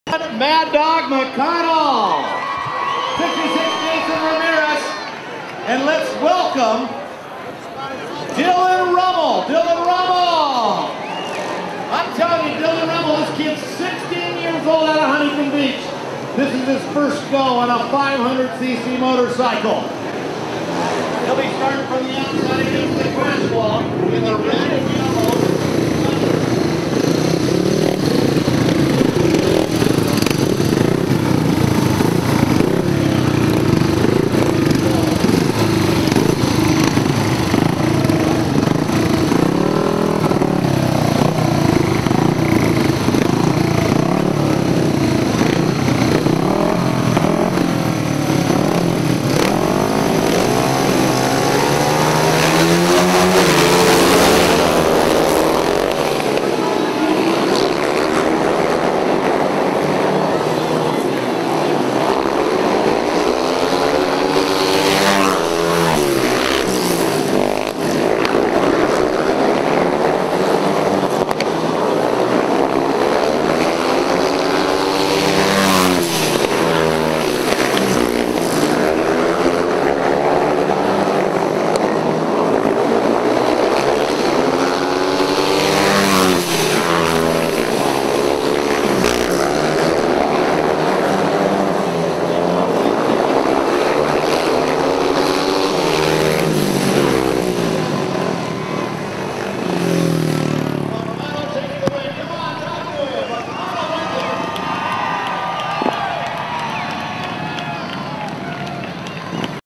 Mad Dog McConnell, 66 Jason Ramirez, and let's welcome Dylan Rummel. Dylan Rummel! I'm telling you, Dylan Rummel, this kid's 16 years old out of Huntington Beach. This is his first go on a 500cc motorcycle. He'll be starting from the outside against the crash wall in the red and yellow.